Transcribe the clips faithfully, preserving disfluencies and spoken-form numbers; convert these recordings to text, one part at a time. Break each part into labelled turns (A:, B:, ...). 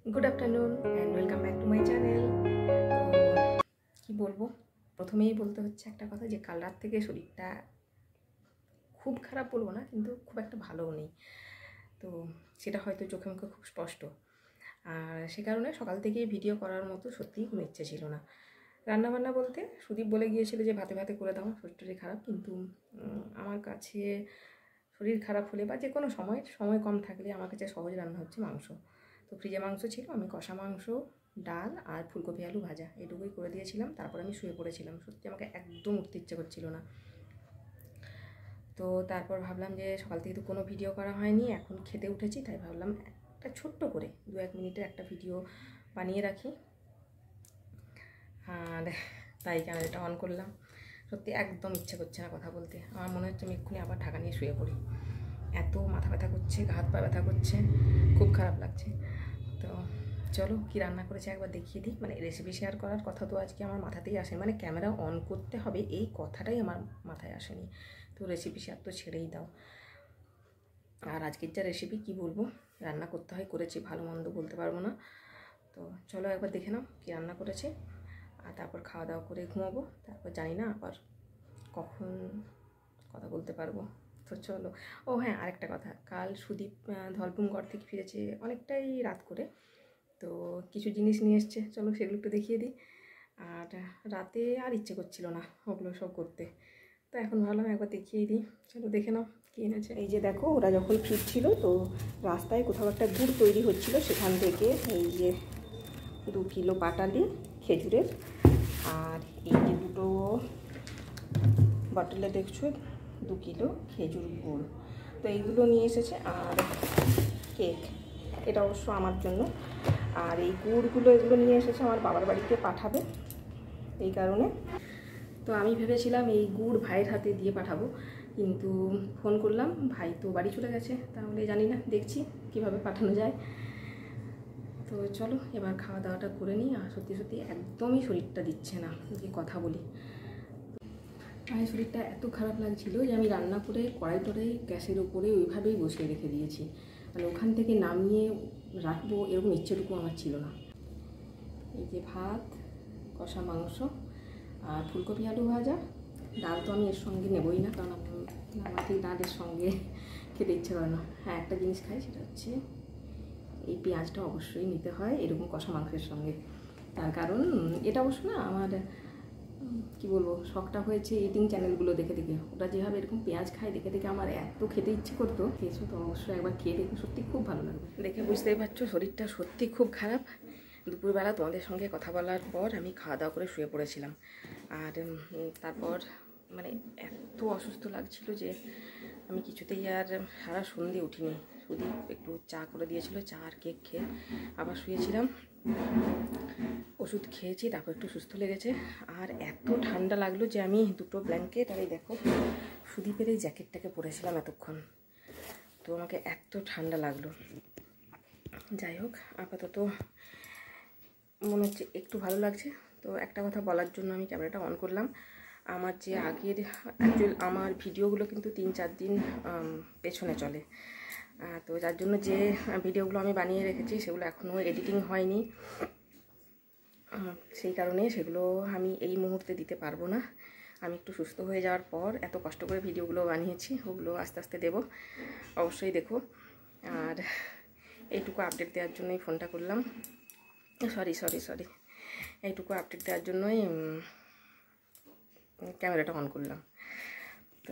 A: Good afternoon and welcome back to my channel. তো কী বলবো, প্রথমেই বলতে হচ্ছে একটা কথা যে কাল রাত থেকে শরীরটা খুব খারাপ বলবো না, কিন্তু খুব একটা ভালোও নেই। তো সেটা হয়তো চোখে মুখে খুব স্পষ্ট। আর সে কারণে সকাল থেকেই ভিডিও করার মতো সত্যিই কোনো ইচ্ছে ছিল না। রান্নাবান্না বলতে সুদীপ বলে গিয়েছিল যে ভাতে ভাতে করে দাও, শরীর টরীর খারাপ, কিন্তু আমার কাছে শরীর খারাপ হলে বা যে কোনো সময় সময় কম থাকলে আমার কাছে সহজ রান্না হচ্ছে মাংস। তো ফ্রিজে মাংস ছিল, আমি কষা মাংস, ডাল আর ফুলকপি আলু ভাজা এটুকুই করে দিয়েছিলাম। তারপর আমি শুয়ে পড়েছিলাম, সত্যি আমাকে একদম উঠতে ইচ্ছে করছিল না। তো তারপর ভাবলাম যে সকাল থেকে তো কোনো ভিডিও করা হয়নি, এখন খেতে উঠেছি, তাই ভাবলাম একটা ছোট্ট করে দু এক মিনিটের একটা ভিডিও বানিয়ে রাখি। আর তাই ক্যামেরাটা অন করলাম। সত্যি একদম ইচ্ছে করছে না কথা বলতে, আমার মনে হচ্ছে আমি এক্ষুনি আবার ঢাকা নিয়ে শুয়ে পড়ি। এত মাথা ব্যথা করছে, হাত পা ব্যথা করছে, খুব খারাপ লাগছে। তো চলো কী রান্না করেছে একবার দেখিয়ে দিই। মানে রেসিপি শেয়ার করার কথা তো আজকে আমার মাথাতেই আসে, মানে ক্যামেরা অন করতে হবে এই কথাটাই আমার মাথায় আসেনি। তো রেসিপি শেয়ার তো ছেড়েই দাও। আর আজকের যা রেসিপি কী বলবো, রান্না করতে হয়, করেছি, ভালো মন্দ বলতে পারবো না। তো চলো একবার দেখে নাও কী রান্না করেছে, আর তারপর খাওয়া দাওয়া করে ঘুমাবো। তারপর জানি না আবার কখন কথা বলতে পারবো। তো চলো। ও হ্যাঁ, আরেকটা কথা, কাল সুদীপ ধলপুমগড় থেকে ফিরেছে অনেকটাই রাত করে, তো কিছু জিনিস নিয়ে এসছে, চলো সেগুলো একটু দেখিয়ে দিই। আর রাতে আর ইচ্ছে করছিল না ওগুলো সব করতে, তো এখন ভাবলাম একবার দেখিয়েই দিই। চলো দেখে নাও কী এনেছে। এই যে দেখো, ওরা যখন ফিরছিল তো রাস্তায় কোথাও একটা গুড় তৈরি হচ্ছিল, সেখান থেকে এই যে দু কিলো পাটালি খেজুরের, আর এই যে দুটো বটলে দেখছো দু কিলো খেজুর গুড়, তো এইগুলো নিয়ে এসেছে। আর কেক, এটা অবশ্য আমার জন্য। আর এই গুড়গুলো এগুলো নিয়ে এসেছে আমার বাবার বাড়িতে পাঠাবে, এই কারণে। তো আমি ভেবেছিলাম এই গুড় ভাইয়ের হাতে দিয়ে পাঠাবো, কিন্তু ফোন করলাম, ভাই তো বাড়ি চলে গেছে, তাহলে জানি না, দেখছি কিভাবে পাঠানো যায়। তো চলো এবার খাওয়া দাওয়াটা করে নিই। আর সত্যি সত্যি একদমই শরীরটা দিচ্ছে না যে কথা বলি। আর শরীরটা এত খারাপ লাগছিল যে আমি রান্না করে কড়াই টড়াই গ্যাসের উপরে ওইভাবেই বসিয়ে রেখে দিয়েছি, মানে ওখান থেকে নামিয়ে রাখবো এরকম ইচ্ছেটুকু আমার ছিল না। এই যে ভাত, কষা মাংস আর ফুলকপি আলু ভাজা। ডাল তো আমি এর সঙ্গে নেবই না, কারণ আমার ঠিক ডালের সঙ্গে খেতে ইচ্ছে করে না। হ্যাঁ, একটা জিনিস খাই, সেটা হচ্ছে এই পেঁয়াজটা অবশ্যই নিতে হয় এরকম কষা মাংসের সঙ্গে। তার কারণ এটা অবশ্য না, আমার কি বলবো, শখটা হয়েছে ইটিং চ্যানেলগুলো দেখে দেখে। ওরা যেভাবে এরকম পেঁয়াজ খায় দেখে দেখে আমার এত খেতে ইচ্ছে করতো। খেয়েছো তো অবশ্যই একবার খেয়ে দেখো, সত্যি খুব ভালো লাগবে। দেখে বুঝতেই পারছো শরীরটা সত্যি খুব খারাপ। দুপুরবেলা তোমাদের সঙ্গে কথা বলার পর আমি খাওয়া দাওয়া করে শুয়ে পড়েছিলাম। আর তারপর মানে এত অসুস্থ লাগছিল যে আমি কিছুতেই আর সারা সন্ধে উঠিনি। সুদীপ একটু চা করে দিয়েছিল, চা আর কেক খেয়ে আবার শুয়েছিলাম। ওষুধ খেয়েছি, তারপর একটু সুস্থ লেগেছে। আর এত ঠান্ডা লাগলো যে আমি দুটো ব্ল্যাঙ্কেট আর এই দেখো সুদীপের এই জ্যাকেটটাকে পরেছিলাম এতক্ষণ, তো আমাকে এত ঠান্ডা লাগলো। যাই হোক, আপাতত মনে হচ্ছে একটু ভালো লাগছে। তো একটা কথা বলার জন্য আমি ক্যামেরাটা অন করলাম। আমার যে আগের অ্যাকচুয়াল আমার ভিডিওগুলো কিন্তু তিন চার দিন পেছনে চলে, তো যার জন্য যে ভিডিওগুলো আমি বানিয়ে রেখেছি সেগুলো এখনও এডিটিং হয়নি, সেই কারণে সেগুলো আমি এই মুহূর্তে দিতে পারবো না। আমি একটু সুস্থ হয়ে যাওয়ার পর এত কষ্ট করে ভিডিওগুলো বানিয়েছি, ওগুলো আস্তে আস্তে দেবো, অবশ্যই দেখো। আর এইটুকু আপডেট দেওয়ার জন্যই ফোনটা করলাম, সরি সরি সরি এইটুকু আপডেট দেওয়ার জন্যই ক্যামেরাটা অন করলাম। তো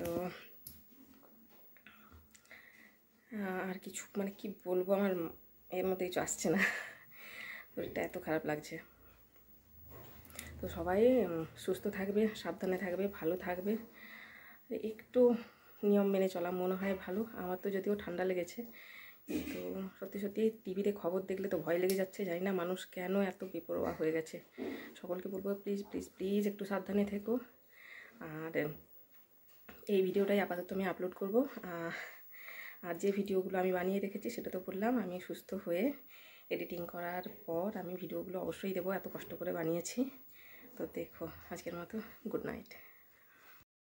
A: আর কিছু মানে কি বলবো, আমার এর মধ্যে কিছু আসছে না, শরীরটা এত খারাপ লাগছে। তো সবাই সুস্থ থাকবে, সাবধানে থাকবে, ভালো থাকবে, একটু নিয়ম মেনে চলা মনে হয় ভালো। আমার তো যদিও ঠান্ডা লেগেছে, কিন্তু সত্যি সত্যি টিভিতে খবর দেখলে তো ভয় লেগে যাচ্ছে। জানি না মানুষ কেন এত বেপরোয়া হয়ে গেছে। সকলকে বলবো প্লিজ প্লিজ প্লিজ একটু সাবধানে থেকো। আর এই ভিডিওটাই আপাতত আমি আপলোড করব। আর যে ভিডিওগুলো আমি বানিয়ে রেখেছি সেটা তো বললাম, আমি সুস্থ হয়ে এডিটিং করার পর আমি ভিডিওগুলো অবশ্যই দেবো, এত কষ্ট করে বানিয়েছি। তো দেখো, আজকের মতো গুড নাইট।